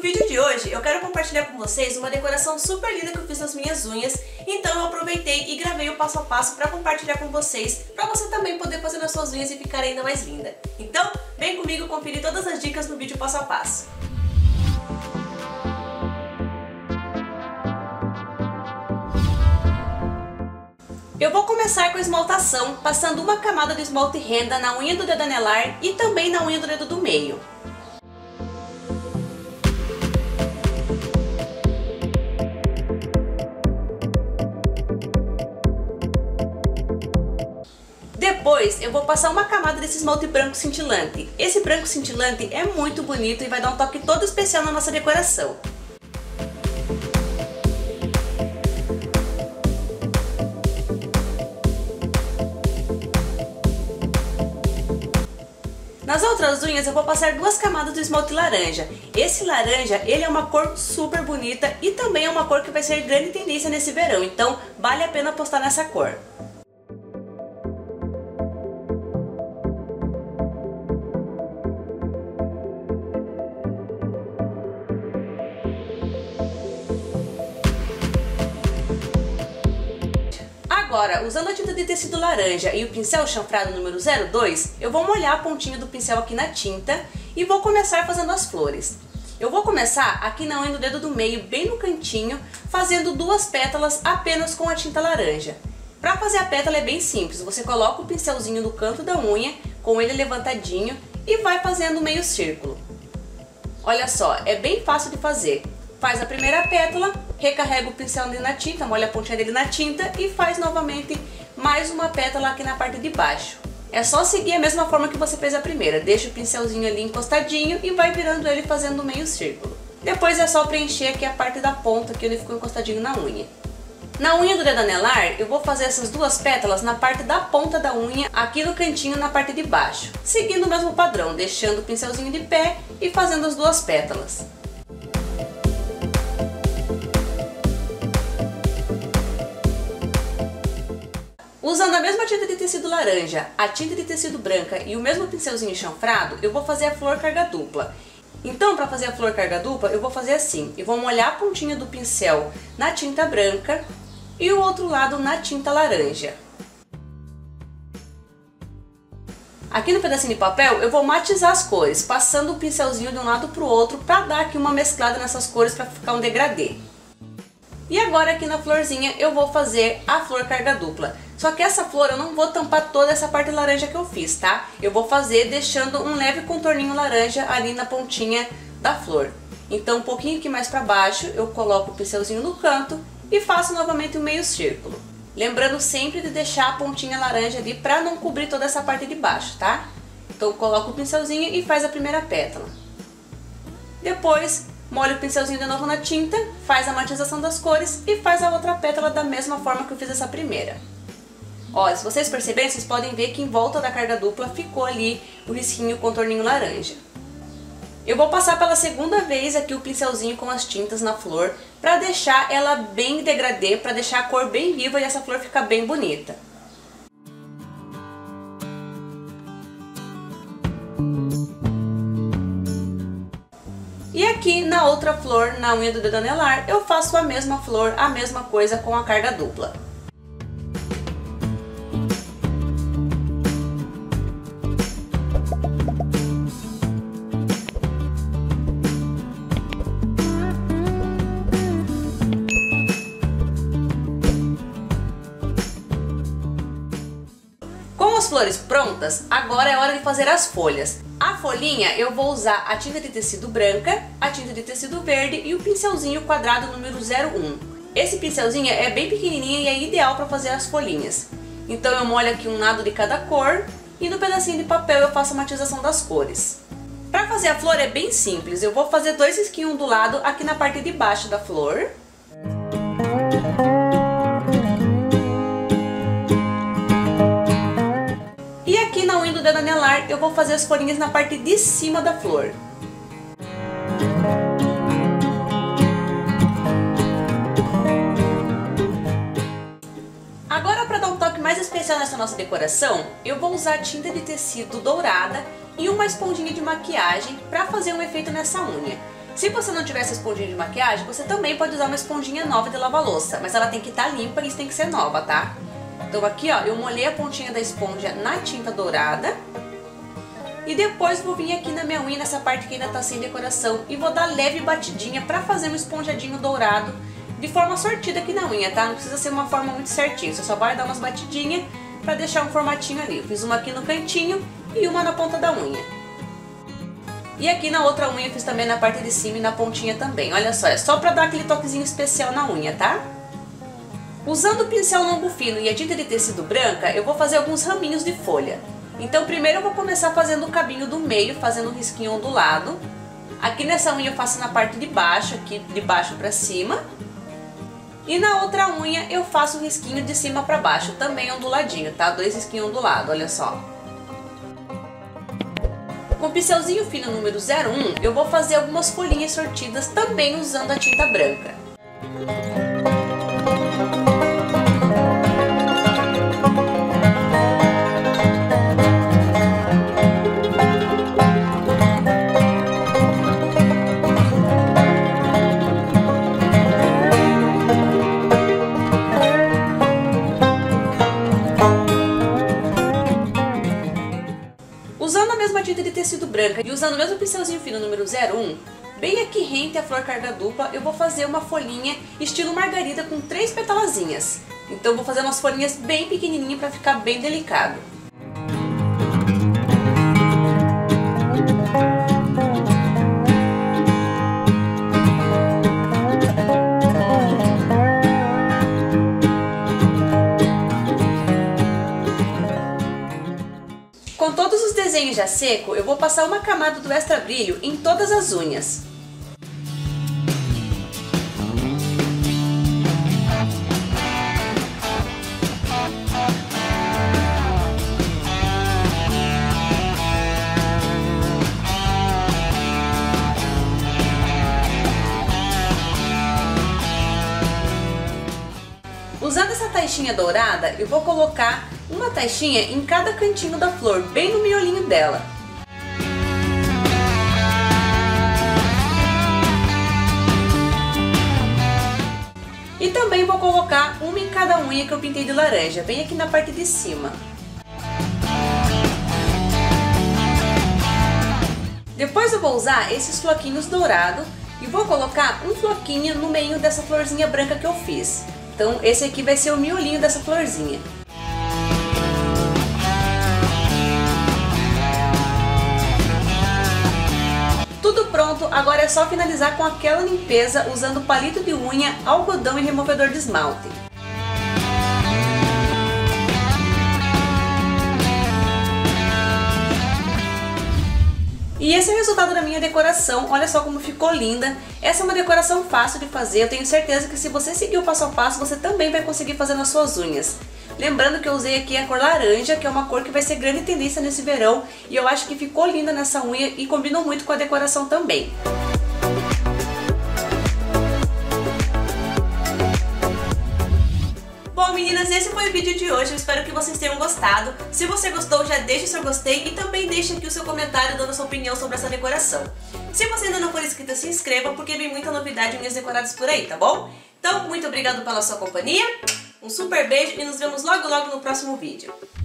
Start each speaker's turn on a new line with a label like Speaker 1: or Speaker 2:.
Speaker 1: vídeo de hoje eu quero compartilhar com vocês uma decoração super linda que eu fiz nas minhas unhas. Então eu aproveitei e gravei o passo a passo para compartilhar com vocês, para você também poder fazer nas suas unhas e ficar ainda mais linda. Então vem comigo conferir todas as dicas no vídeo passo a passo. Eu vou começar com a esmaltação, passando uma camada de esmalte renda na unha do dedo anelar e também na unha do dedo do meio. Depois eu vou passar uma camada desse esmalte branco cintilante. Esse branco cintilante é muito bonito e vai dar um toque todo especial na nossa decoração. Nas outras unhas eu vou passar duas camadas do esmalte laranja. Esse laranja, ele é uma cor super bonita e também é uma cor que vai ser grande tendência nesse verão, então vale a pena apostar nessa cor. Agora, usando a tinta de tecido laranja e o pincel chanfrado número 02, eu vou molhar a pontinha do pincel aqui na tinta e vou começar fazendo as flores. Eu vou começar aqui na unha do dedo do meio, bem no cantinho, fazendo duas pétalas apenas com a tinta laranja. Para fazer a pétala é bem simples, você coloca o pincelzinho no canto da unha, com ele levantadinho, e vai fazendo meio círculo. Olha só, é bem fácil de fazer. Faz a primeira pétala, recarrega o pincel ali na tinta, molha a pontinha dele na tinta e faz novamente mais uma pétala aqui na parte de baixo. É só seguir a mesma forma que você fez a primeira, deixa o pincelzinho ali encostadinho e vai virando ele fazendo meio círculo. Depois é só preencher aqui a parte da ponta que ele ficou encostadinho na unha. Na unha do dedo anelar, eu vou fazer essas duas pétalas na parte da ponta da unha, aqui no cantinho na parte de baixo, seguindo o mesmo padrão, deixando o pincelzinho de pé e fazendo as duas pétalas. Usando a mesma tinta de tecido laranja, a tinta de tecido branca e o mesmo pincelzinho chanfrado, eu vou fazer a flor carga dupla. Então, para fazer a flor carga dupla, eu vou fazer assim. Eu vou molhar a pontinha do pincel na tinta branca e o outro lado na tinta laranja. Aqui no pedacinho de papel, eu vou matizar as cores, passando o pincelzinho de um lado para o outro, para dar aqui uma mesclada nessas cores, para ficar um degradê. E agora aqui na florzinha eu vou fazer a flor carga dupla. Só que essa flor eu não vou tampar toda essa parte laranja que eu fiz, tá? Eu vou fazer deixando um leve contorninho laranja ali na pontinha da flor. Então um pouquinho aqui mais para baixo eu coloco o pincelzinho no canto e faço novamente um meio círculo. Lembrando sempre de deixar a pontinha laranja ali para não cobrir toda essa parte de baixo, tá? Então coloco o pincelzinho e faz a primeira pétala. Depois molha o pincelzinho de novo na tinta, faz a matização das cores e faz a outra pétala da mesma forma que eu fiz essa primeira. Ó, se vocês perceberem, vocês podem ver que em volta da carga dupla ficou ali o risquinho, o contorninho laranja. Eu vou passar pela segunda vez aqui o pincelzinho com as tintas na flor, para deixar ela bem degradê, para deixar a cor bem viva e essa flor ficar bem bonita. E aqui na outra flor, na unha do dedo anelar, eu faço a mesma flor, a mesma coisa com a carga dupla. Com as flores prontas, agora é hora de fazer as folhas. A folhinha eu vou usar a tinta de tecido branca, a tinta de tecido verde e o pincelzinho quadrado número 01. Esse pincelzinho é bem pequenininho e é ideal para fazer as folhinhas. Então eu molho aqui um lado de cada cor e no pedacinho de papel eu faço a matização das cores. Para fazer a flor é bem simples, eu vou fazer dois risquinhos do lado aqui na parte de baixo da flor. E aqui na unha do dedo anelar eu vou fazer as folhinhas na parte de cima da flor. Agora, para dar um toque mais especial nessa nossa decoração, eu vou usar tinta de tecido dourada e uma esponjinha de maquiagem para fazer um efeito nessa unha. Se você não tiver essa esponjinha de maquiagem, você também pode usar uma esponjinha nova de lavar-louça, mas ela tem que estar limpa e isso tem que ser nova, tá? Então aqui, ó, eu molhei a pontinha da esponja na tinta dourada. E depois vou vir aqui na minha unha, nessa parte que ainda tá sem decoração, e vou dar leve batidinha pra fazer um esponjadinho dourado de forma sortida aqui na unha, tá? Não precisa ser uma forma muito certinha, você só vai dar umas batidinhas pra deixar um formatinho ali. Eu fiz uma aqui no cantinho e uma na ponta da unha. E aqui na outra unha eu fiz também na parte de cima e na pontinha também. Olha só, é só pra dar aquele toquezinho especial na unha, tá? Usando o pincel longo fino e a tinta de tecido branca, eu vou fazer alguns raminhos de folha. Então primeiro eu vou começar fazendo o cabinho do meio, fazendo um risquinho ondulado. Aqui nessa unha eu faço na parte de baixo, aqui de baixo pra cima. E na outra unha eu faço o risquinho de cima pra baixo, também onduladinho, tá? 2 risquinhos ondulados, olha só. Com o pincelzinho fino número 01, eu vou fazer algumas folhinhas sortidas também usando a tinta branca. Usando a mesma tinta de tecido branca e usando o mesmo pincelzinho fino número 01, bem aqui rente a flor carga dupla, eu vou fazer uma folhinha estilo margarida com 3 petalazinhas. Então eu vou fazer umas folhinhas bem pequenininhas para ficar bem delicado. Com todos os desenhos já seco, eu vou passar uma camada do extra brilho em todas as unhas. Usando essa taxinha dourada, eu vou colocar uma taxinha em cada cantinho da flor, bem no miolinho dela. E também vou colocar uma em cada unha que eu pintei de laranja, bem aqui na parte de cima. Depois eu vou usar esses floquinhos dourados e vou colocar um floquinho no meio dessa florzinha branca que eu fiz. Então esse aqui vai ser o miolinho dessa florzinha. Tudo pronto, agora é só finalizar com aquela limpeza usando palito de unha, algodão e removedor de esmalte. E esse é o resultado da minha decoração, olha só como ficou linda. Essa é uma decoração fácil de fazer, eu tenho certeza que se você seguir o passo a passo, você também vai conseguir fazer nas suas unhas. Lembrando que eu usei aqui a cor laranja, que é uma cor que vai ser grande tendência nesse verão, e eu acho que ficou linda nessa unha e combinou muito com a decoração também. Bom, meninas, esse foi o vídeo de hoje, eu espero que vocês tenham gostado. Se você gostou, já deixe o seu gostei e também deixe aqui o seu comentário dando a sua opinião sobre essa decoração. Se você ainda não for inscrita, se inscreva, porque vem muita novidade em unhas decoradas por aí, tá bom? Então, muito obrigado pela sua companhia, um super beijo e nos vemos logo no próximo vídeo.